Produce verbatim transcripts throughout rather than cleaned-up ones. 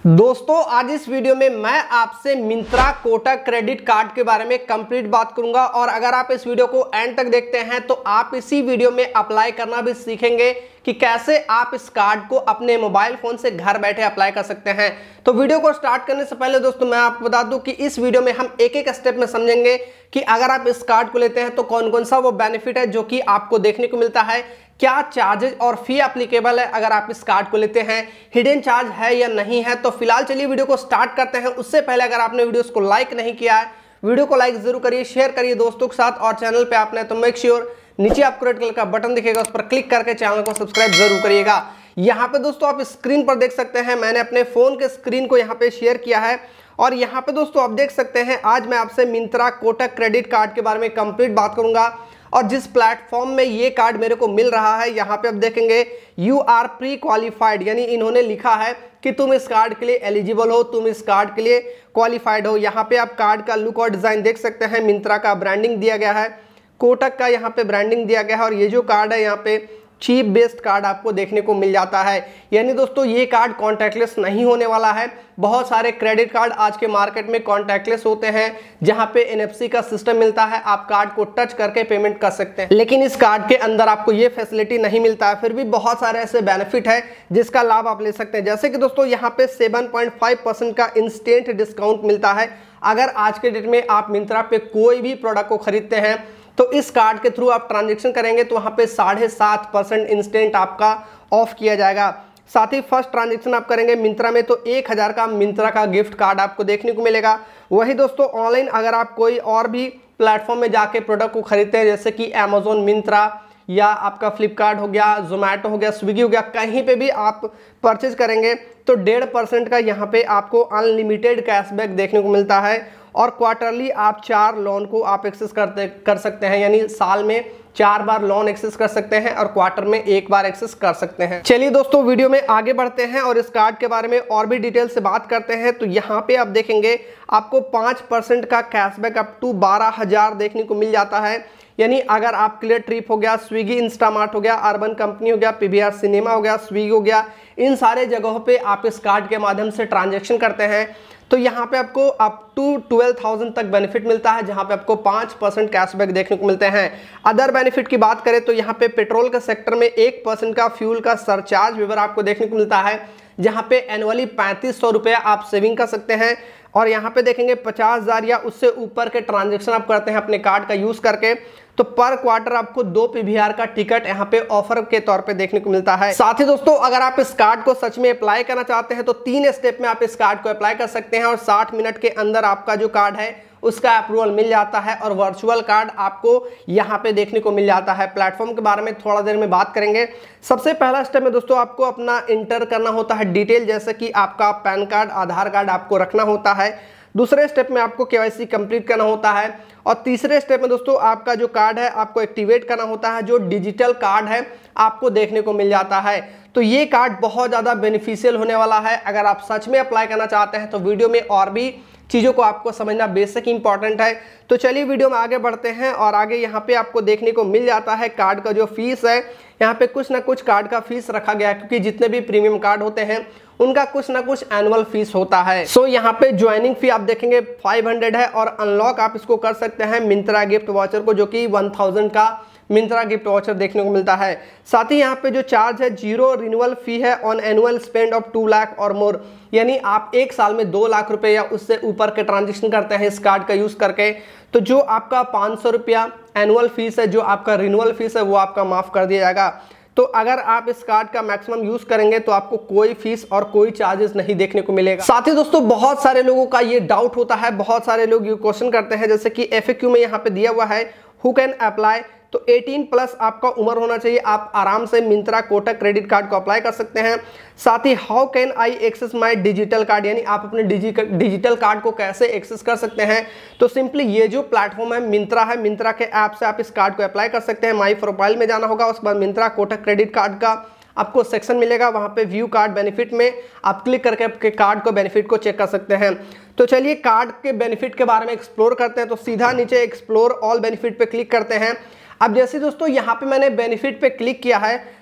दोस्तों आज इस वीडियो में मैं आपसे मिंत्रा कोटक क्रेडिट कार्ड के बारे में कंप्लीट बात करूंगा और अगर आप इस वीडियो को एंड तक देखते हैं तो आप इसी वीडियो में अप्लाई करना भी सीखेंगे कि कैसे आप इस कार्ड को अपने मोबाइल फोन से घर बैठे अप्लाई कर सकते हैं। तो वीडियो को स्टार्ट करने से पहले दोस्तों मैं आपको बता दूं कि इस वीडियो में हम एक एक स्टेप में समझेंगे कि अगर आप इस कार्ड को लेते हैं तो कौन कौन सा वो बेनिफिट है जो कि आपको देखने को मिलता है, क्या चार्जेस और फी एप्लीकेबल है अगर आप इस कार्ड को लेते हैं, हिडन चार्ज है या नहीं है। तो फिलहाल चलिए वीडियो को स्टार्ट करते हैं। उससे पहले अगर आपने वीडियोस को लाइक नहीं किया है, वीडियो को लाइक जरूर करिए, शेयर करिए दोस्तों के साथ और चैनल पे आपने तो मेक श्योर नीचे आपको रेड कलर का बटन दिखेगा उस पर क्लिक करके चैनल को सब्सक्राइब जरूर करिएगा। यहाँ पे दोस्तों आप स्क्रीन पर देख सकते हैं, मैंने अपने फोन के स्क्रीन को यहाँ पे शेयर किया है और यहाँ पे दोस्तों आप देख सकते हैं आज मैं आपसे मिंत्रा कोटक क्रेडिट कार्ड के बारे में कंप्लीट बात करूंगा और जिस प्लेटफॉर्म में ये कार्ड मेरे को मिल रहा है यहाँ पे आप देखेंगे यू आर प्री क्वालिफाइड, यानी इन्होंने लिखा है कि तुम इस कार्ड के लिए एलिजिबल हो, तुम इस कार्ड के लिए क्वालिफाइड हो। यहाँ पे आप कार्ड का लुक और डिजाइन देख सकते हैं, मिंत्रा का ब्रांडिंग दिया गया है, कोटक का यहाँ पे ब्रांडिंग दिया गया है और ये जो कार्ड है यहाँ पे चीप बेस्ड कार्ड आपको देखने को मिल जाता है। यानी दोस्तों ये कार्ड कॉन्टैक्टलेस नहीं होने वाला है। बहुत सारे क्रेडिट कार्ड आज के मार्केट में कॉन्टैक्टलेस होते हैं जहां पे एन एफ सी का सिस्टम मिलता है, आप कार्ड को टच करके पेमेंट कर सकते हैं, लेकिन इस कार्ड के अंदर आपको ये फैसिलिटी नहीं मिलता है। फिर भी बहुत सारे ऐसे बेनिफिट है जिसका लाभ आप ले सकते हैं, जैसे कि दोस्तों यहाँ पे सेवन पॉइंट फाइव परसेंट का इंस्टेंट डिस्काउंट मिलता है। अगर आज के डेट में आप मिंत्रा पे कोई भी प्रोडक्ट को खरीदते हैं तो इस कार्ड के थ्रू आप ट्रांजैक्शन करेंगे तो वहां पे साढ़े सात परसेंट इंस्टेंट आपका ऑफ किया जाएगा। साथ ही फर्स्ट ट्रांजैक्शन आप करेंगे मिंत्रा में तो एक हजार का मिंत्रा का गिफ्ट कार्ड आपको देखने को मिलेगा। वही दोस्तों ऑनलाइन अगर आप कोई और भी प्लेटफॉर्म में जाके प्रोडक्ट को खरीदते हैं जैसे कि अमेजोन, मिंत्रा या आपका फ्लिपकार्ट हो गया, जोमेटो हो गया, स्विगी हो गया, कहीं पे भी आप परचेज करेंगे तो डेढ़ परसेंट का यहाँ पे आपको अनलिमिटेड कैशबैक देखने को मिलता है और क्वार्टरली आप चार लोन को आप एक्सेस करते कर सकते हैं, यानी साल में चार बार लोन एक्सेस कर सकते हैं और क्वार्टर में एक बार एक्सेस कर सकते हैं। चलिए दोस्तों वीडियो में आगे बढ़ते हैं और इस कार्ड के बारे में और भी डिटेल से बात करते हैं। तो यहाँ पे आप देखेंगे आपको पाँच परसेंट का कैशबैक अप टू बारह हजार देखने को मिल जाता है। यानी अगर आप क्लियर ट्रिप हो गया, स्विगी इंस्टामार्ट हो गया, अर्बन कंपनी हो गया, पी वी आर सिनेमा हो गया, स्विगी हो गया, इन सारे जगहों पे आप इस कार्ड के माध्यम से ट्रांजैक्शन करते हैं तो यहाँ पे आपको अप टू ट्वेल्व थाउजेंड तक बेनिफिट मिलता है, जहाँ पे आपको पाँच परसेंट कैशबैक देखने को मिलते हैं। अदर बेनिफिट की बात करें तो यहाँ पे पेट्रोल के सेक्टर में एक परसेंट का फ्यूल का सरचार्ज विवर आपको देखने को मिलता है, जहाँ पे एनुअली पैंतीस सौ रुपया आप सेविंग कर सकते हैं और यहाँ पे देखेंगे पचास हजार या उससे ऊपर के ट्रांजेक्शन आप करते हैं अपने कार्ड का यूज करके तो पर क्वार्टर आपको दो पी वी आर का टिकट यहाँ पे ऑफर के तौर पे देखने को मिलता है। साथ ही दोस्तों अगर आप इस कार्ड को सच में अप्लाई करना चाहते हैं तो तीन स्टेप में आप इस कार्ड को अप्लाई कर सकते हैं और साठ मिनट के अंदर आपका जो कार्ड है उसका अप्रूवल मिल जाता है और वर्चुअल कार्ड आपको यहाँ पे देखने को मिल जाता है। प्लेटफॉर्म के बारे में थोड़ा देर में बात करेंगे। सबसे पहला स्टेप में दोस्तों आपको अपना इंटर करना होता है डिटेल, जैसे कि आपका पैन कार्ड, आधार कार्ड आपको रखना होता है। दूसरे स्टेप में आपको के वाई सी कंप्लीट करना होता है और तीसरे स्टेप में दोस्तों आपका जो कार्ड है आपको एक्टिवेट करना होता है, जो डिजिटल कार्ड है आपको देखने को मिल जाता है। तो ये कार्ड बहुत ज़्यादा बेनिफिशियल होने वाला है। अगर आप सच में अप्लाई करना चाहते हैं तो वीडियो में और भी चीज़ों को आपको समझना बेसिक इंपॉर्टेंट है। तो चलिए वीडियो में आगे बढ़ते हैं और आगे यहाँ पे आपको देखने को मिल जाता है कार्ड का जो फीस है, यहाँ पे कुछ ना कुछ कार्ड का फीस रखा गया है क्योंकि जितने भी प्रीमियम कार्ड होते हैं उनका कुछ ना कुछ एनुअल फीस होता है। सो so, यहाँ पे ज्वाइनिंग फी आप देखेंगे पाँच सौ है और अनलॉक आप इसको कर सकते हैं मिंत्रा गिफ्ट वाउचर को, जो कि एक हज़ार का मिंत्रा गिफ्ट वाउचर देखने को मिलता है। साथ ही यहाँ पे जो चार्ज है जीरो रिन्यूअल फी है on annual spend of two lakh और मोर, यानी आप एक साल में दो लाख रुपए या उससे ऊपर के ट्रांजेक्शन करते हैं इस कार्ड का यूज करके तो जो आपका पाँच सौ रुपया एनुअल फीस है, जो आपका रिन्यूअल फीस है वो आपका माफ कर दिया जाएगा। तो अगर आप इस कार्ड का मैक्सिमम यूज करेंगे तो आपको कोई फीस और कोई चार्जेस नहीं देखने को मिलेगा। साथ ही दोस्तों बहुत सारे लोगों का ये डाउट होता है, बहुत सारे लोग ये क्वेश्चन करते हैं, जैसे कि एफ ए क्यू में यहाँ पे दिया हुआ है हु कैन अप्लाई, तो अठारह प्लस आपका उम्र होना चाहिए, आप आराम से मिंत्रा कोटक क्रेडिट कार्ड को अप्लाई कर सकते हैं। साथ ही how can I access my digital card, यानी आप अपने डिजिटल कार्ड को कैसे एक्सेस कर सकते हैं। तो सिंपली ये जो प्लेटफॉर्म है मिंत्रा है, मिंत्रा के ऐप से आप इस कार्ड को अप्लाई कर सकते हैं। माई प्रोफाइल में जाना होगा, उसके बाद मिंत्रा कोटक क्रेडिट कार्ड का आपको सेक्शन मिलेगा, वहां पे व्यू कार्ड बेनिफिट में आप क्लिक करके आपके कार्ड को बेनिफिट को चेक कर सकते हैं। तो चलिए कार्ड के बेनिफिट के बारे में एक्सप्लोर करते हैं। तो सीधा नीचे एक्सप्लोर ऑल बेनिफिट पे क्लिक करते हैं। अब जैसे दोस्तों यहाँ पे मैंने बेनिफिट पे क्लिक किया है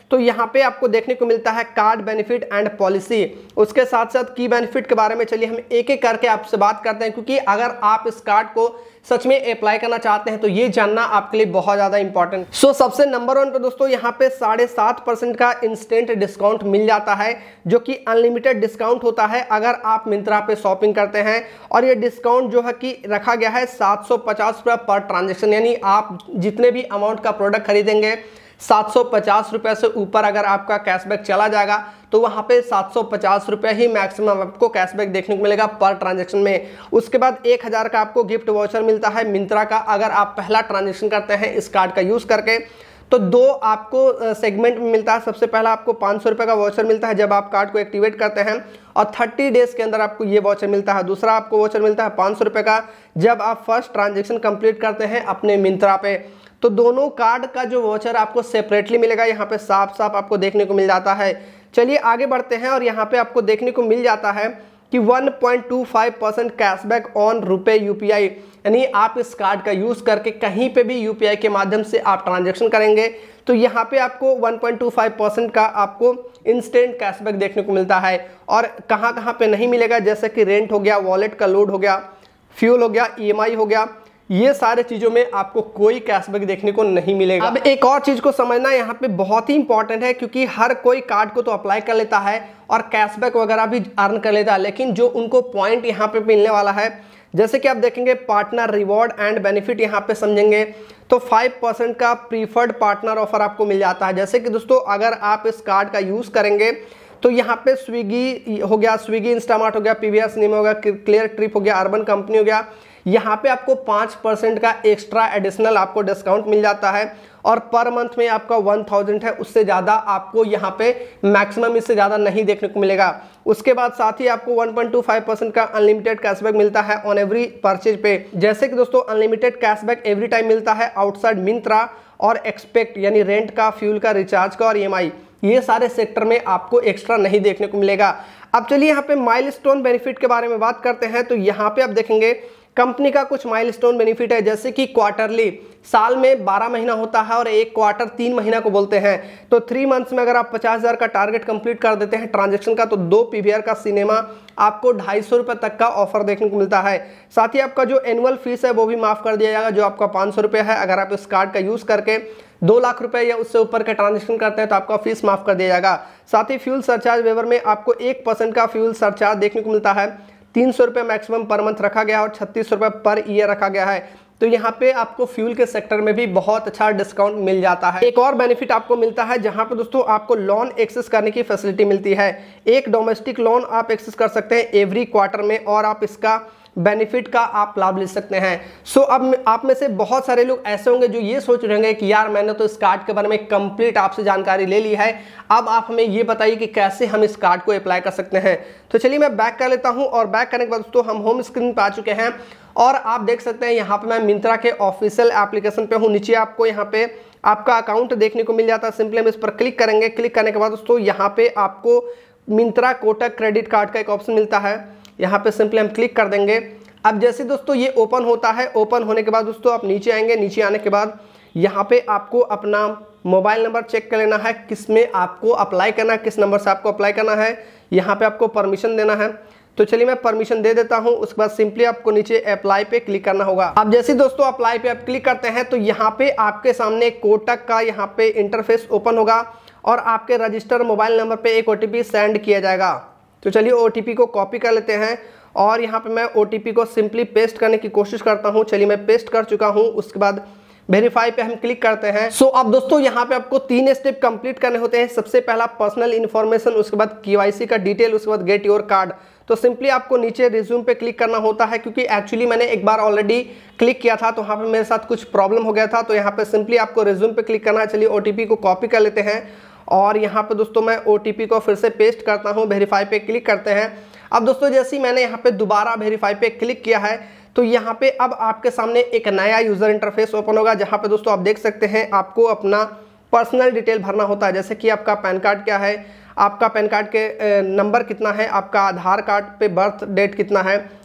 तो यहाँ पे आपको देखने को मिलता है कार्ड बेनिफिट एंड पॉलिसी। उसके साथ साथ की बेनिफिट के बारे में चलिए हम एक एक करके आपसे बात करते हैं, क्योंकि अगर आप इस कार्ड को सच में अप्लाई करना चाहते हैं तो ये जानना आपके लिए बहुत ज्यादा इंपॉर्टेंट। सो सबसे नंबर वन पे दोस्तों यहाँ पे साढ़े सात परसेंट का इंस्टेंट डिस्काउंट मिल जाता है, जो कि अनलिमिटेड डिस्काउंट होता है अगर आप मिंत्रा पे शॉपिंग करते हैं। और ये डिस्काउंट जो है कि रखा गया है सात सौ पचास रुपये पर ट्रांजेक्शन, यानी आप जितने भी अमाउंट का प्रोडक्ट खरीदेंगे सात सौ पचास रुपये से ऊपर अगर आपका कैशबैक चला जाएगा तो वहाँ पे सात सौ पचास रुपये ही मैक्सिमम आपको कैशबैक देखने को मिलेगा पर ट्रांजैक्शन में। उसके बाद एक हज़ार का आपको गिफ्ट वाउचर मिलता है मिंत्रा का, अगर आप पहला ट्रांजैक्शन करते हैं इस कार्ड का यूज़ करके। तो दो आपको सेगमेंट में मिलता है। सबसे पहला आपको पाँच सौ रुपये का वाउचर मिलता है जब आप कार्ड को एक्टिवेट करते हैं, और तीस डेज के अंदर आपको ये वाउचर मिलता है। दूसरा आपको वाउचर मिलता है पाँच सौ रुपये का जब आप फर्स्ट ट्रांजैक्शन कंप्लीट करते हैं अपने मिंत्रा पे। तो दोनों कार्ड का जो वाउचर आपको सेपरेटली मिलेगा, यहाँ पे साफ साफ आपको देखने को मिल जाता है। चलिए आगे बढ़ते हैं और यहाँ पे आपको देखने को मिल जाता है कि one point two five percent cashback on रुपए यूपीआई, यानी आप इस कार्ड का यूज करके कहीं पे भी यूपीआई के माध्यम से आप ट्रांजैक्शन करेंगे तो यहाँ पे आपको one point two five percent का आपको इंस्टेंट कैशबैक देखने को मिलता है। और कहाँ कहाँ पे नहीं मिलेगा, जैसे कि रेंट हो गया, वॉलेट का लोड हो गया, फ्यूल हो गया, ईएमआई हो गया, ये सारे चीजों में आपको कोई कैशबैक देखने को नहीं मिलेगा। अब एक और चीज को समझना यहाँ पे बहुत ही इंपॉर्टेंट है, क्योंकि हर कोई कार्ड को तो अप्लाई कर लेता है और कैशबैक वगैरह भी अर्न कर लेता है, लेकिन जो उनको पॉइंट यहाँ पे मिलने वाला है, जैसे कि आप देखेंगे पार्टनर रिवॉर्ड एंड बेनिफिट यहाँ पे समझेंगे तो फाइव परसेंट का प्रीफर्ड पार्टनर ऑफर आपको मिल जाता है। जैसे कि दोस्तों अगर आप इस कार्ड का यूज करेंगे तो यहाँ पे स्विगी हो गया, स्विगी इंस्टामार्ट हो गया, पीवीआर सिनेमा हो गया, क्लियर ट्रिप हो गया, अर्बन कंपनी हो गया, यहाँ पे आपको पाँच परसेंट का एक्स्ट्रा एडिशनल आपको डिस्काउंट मिल जाता है। और पर मंथ में आपका वन थाउजेंड है, उससे ज़्यादा आपको यहाँ पे मैक्सिमम इससे ज़्यादा नहीं देखने को मिलेगा। उसके बाद साथ ही आपको one point two five percent का अनलिमिटेड कैशबैक मिलता है ऑन एवरी परचेज पे। जैसे कि दोस्तों अनलिमिटेड कैशबैक एवरी टाइम मिलता है आउटसाइड मिंत्रा और एक्सपेक्ट, यानी रेंट का, फ्यूल का, रिचार्ज का और ईएमआई, ये सारे सेक्टर में आपको एक्स्ट्रा नहीं देखने को मिलेगा। अब चलिए यहाँ पे माइलस्टोन बेनिफिट के बारे में बात करते हैं। तो यहाँ पे आप देखेंगे कंपनी का कुछ माइलस्टोन बेनिफिट है, जैसे कि क्वार्टरली, साल में बारह महीना होता है और एक क्वार्टर तीन महीना को बोलते हैं। तो थ्री मंथ्स में अगर आप पचास हजार का टारगेट कंप्लीट कर देते हैं ट्रांजैक्शन का, तो दो पीवीआर का सिनेमा आपको ढाई सौ रुपये तक का ऑफर देखने को मिलता है। साथ ही आपका जो एनुअल फीस है वो भी माफ कर दिया जाएगा, जो आपका पाँच सौ रुपये है। अगर आप इस कार्ड का यूज करके दो लाख रुपए या उससे ऊपर के ट्रांजैक्शन करते हैं तो आपका फीस माफ कर दिया जाएगा। साथ ही फ्यूल सरचार्ज वेवर में आपको एक परसेंट का फ्यूल सरचार्ज देखने को मिलता है। तीन सौ रुपये मैक्सिमम पर मंथ रखा गया है और छत्तीस रुपये पर ईयर रखा गया है। तो यहाँ पे आपको फ्यूल के सेक्टर में भी बहुत अच्छा डिस्काउंट मिल जाता है। एक और बेनिफिट आपको मिलता है जहाँ पे दोस्तों आपको लोन एक्सेस करने की फैसिलिटी मिलती है। एक डोमेस्टिक लोन आप एक्सेस कर सकते हैं एवरी क्वार्टर में, और आप इसका बेनिफिट का आप लाभ ले सकते हैं। सो अब आप में से बहुत सारे लोग ऐसे होंगे जो ये सोच रहे होंगे कि यार मैंने तो इस कार्ड के बारे में कंप्लीट आपसे जानकारी ले ली है, अब आप हमें ये बताइए कि कैसे हम इस कार्ड को अप्लाई कर सकते हैं। तो चलिए मैं बैक कर लेता हूं, और बैक करने के बाद दोस्तों हम होम स्क्रीन पे आ चुके हैं और आप देख सकते हैं यहाँ पे मैं मिंत्रा के ऑफिशियल एप्लीकेशन पे हूँ। नीचे आपको यहाँ पे आपका अकाउंट देखने को मिल जाता है। सिंपली हम इस पर क्लिक करेंगे। क्लिक करने के बाद दोस्तों यहाँ पे आपको मिंत्रा कोटक क्रेडिट कार्ड का एक ऑप्शन मिलता है, यहाँ पे सिंपली हम क्लिक कर देंगे। अब जैसे दोस्तों ये ओपन होता है, ओपन होने के बाद दोस्तों आप नीचे आएंगे। नीचे आने के बाद यहाँ पे आपको अपना मोबाइल नंबर चेक कर लेना है, किस में आपको अप्लाई करना है, किस नंबर से आपको अप्लाई करना है। यहाँ पे आपको परमिशन देना है, तो चलिए मैं परमिशन दे देता हूँ। उसके बाद सिंपली आपको नीचे अप्लाई पे क्लिक करना होगा। अब जैसे दोस्तों अप्लाई पे आप क्लिक करते हैं तो यहाँ पे आपके सामने कोटक का यहाँ पे इंटरफेस ओपन होगा और आपके रजिस्टर मोबाइल नंबर पे एक ओटीपी सेंड किया जाएगा। तो चलिए ओटीपी को कॉपी कर लेते हैं और यहाँ पे मैं ओटीपी को सिंपली पेस्ट करने की कोशिश करता हूँ। चलिए मैं पेस्ट कर चुका हूँ। उसके बाद वेरीफाई पे हम क्लिक करते हैं। सो so, अब दोस्तों यहाँ पे आपको तीन स्टेप कंप्लीट करने होते हैं। सबसे पहला पर्सनल इन्फॉर्मेशन, उसके बाद केवाईसी का डिटेल, उसके बाद गेट योर कार्ड। तो सिंपली आपको नीचे रिज्यूम पे क्लिक करना होता है, क्योंकि एक्चुअली मैंने एक बार ऑलरेडी क्लिक किया था तो वहाँ पे मेरे साथ कुछ प्रॉब्लम हो गया था। तो यहाँ पे सिंपली आपको रिज्यूम पे क्लिक करना है। चलिए ओटीपी को कॉपी कर लेते हैं और यहाँ पे दोस्तों मैं ओटीपी को फिर से पेस्ट करता हूँ। वेरीफाई पे क्लिक करते हैं। अब दोस्तों जैसे ही मैंने यहाँ पे दोबारा वेरीफाई पे क्लिक किया है तो यहाँ पे अब आपके सामने एक नया यूजर इंटरफेस ओपन होगा, जहाँ पे दोस्तों आप देख सकते हैं आपको अपना पर्सनल डिटेल भरना होता है। जैसे कि आपका पैन कार्ड क्या है, आपका पैन कार्ड के नंबर कितना है, आपका आधार कार्ड पे बर्थ डेट कितना है,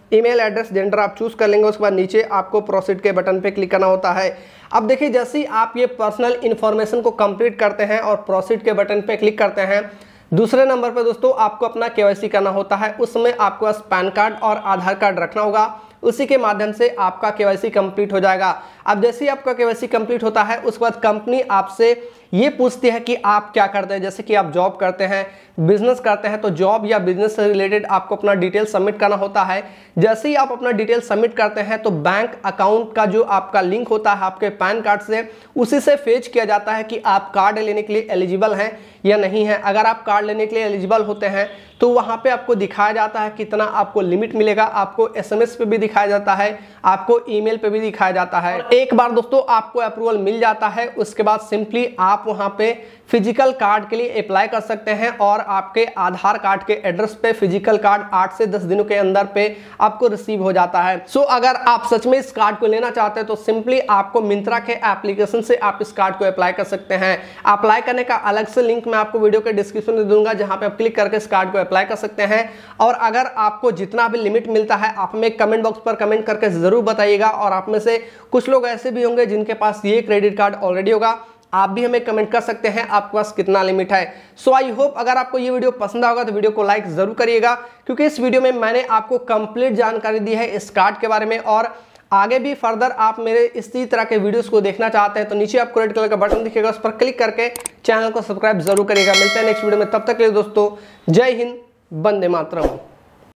ईमेल एड्रेस जेंडर आप चूज कर लेंगे। उसके बाद नीचे आपको प्रोसीड के बटन पे क्लिक करना होता है। अब देखिए जैसे ही आप ये पर्सनल इन्फॉर्मेशन को कंप्लीट करते हैं और प्रोसीड के बटन पे क्लिक करते हैं, दूसरे नंबर पर दोस्तों आपको अपना केवाईसी करना होता है। उसमें आपको बस पैन कार्ड और आधार कार्ड रखना होगा, उसी के माध्यम से आपका केवाईसी कंप्लीट हो जाएगा। अब जैसे ही आपका केवाईसी कंप्लीट होता है उसके बाद कंपनी आपसे ये पूछती है कि आप क्या करते हैं। जैसे कि आप जॉब करते हैं, बिजनेस करते हैं, तो जॉब या बिजनेस से रिलेटेड आपको अपना डिटेल सबमिट करना होता है। जैसे ही आप अपना डिटेल सबमिट करते हैं तो बैंक अकाउंट का जो आपका लिंक होता है आपके पैन कार्ड से, उसी से फेच किया जाता है कि आप कार्ड लेने के लिए एलिजिबल हैं या नहीं है। अगर आप कार्ड लेने के लिए एलिजिबल होते हैं तो वहां पे आपको दिखाया जाता है कितना आपको लिमिट मिलेगा, आपको एसएमएस पे भी दिखाया जाता है, आपको ईमेल पे भी दिखाया जाता है। एक बार दोस्तों आपको अप्रूवल मिल जाता है, उसके बाद सिंपली आप वहां पे फिजिकल कार्ड के लिए अप्लाई कर सकते हैं और आपके आधार कार्ड के एड्रेस पे फिजिकल कार्ड आठ से दस दिनों के अंदर पे आपको रिसीव हो जाता है। सो अगर आप सच में इस कार्ड को लेना चाहते हैं तो सिंपली आपको मिंत्रा के एप्लीकेशन से आप इस कार्ड को अप्लाई कर सकते हैं। अप्लाई करने का अलग से लिंक मैं आपको वीडियो के डिस्क्रिप्शन में दूंगा, जहां पे आप क्लिक करके इस कार्ड को अप्लाई कर सकते हैं। और अगर आपको जितना भी लिमिट मिलता है आप हमें कमेंट बॉक्स पर कमेंट करके जरूर बताइएगा। और आप में से कुछ लोग ऐसे भी होंगे जिनके पास ये क्रेडिट कार्ड ऑलरेडी होगा, आप भी हमें कमेंट कर सकते हैं आपके पास कितना लिमिट है। सो आई होप अगर आपको ये वीडियो पसंद आएगा तो वीडियो को लाइक जरूर करिएगा, क्योंकि इस वीडियो में मैंने आपको कंप्लीट जानकारी दी है इस कार्ड के बारे में। और आगे भी फर्दर आप मेरे इसी तरह के वीडियोस को देखना चाहते हैं तो नीचे आपको रेड कलर का बटन दिखेगा, उस पर क्लिक करके चैनल को सब्सक्राइब जरूर करिएगा। मिलते हैं नेक्स्ट वीडियो में, तब तक के लिए दोस्तों जय हिंद, वंदे मातरम।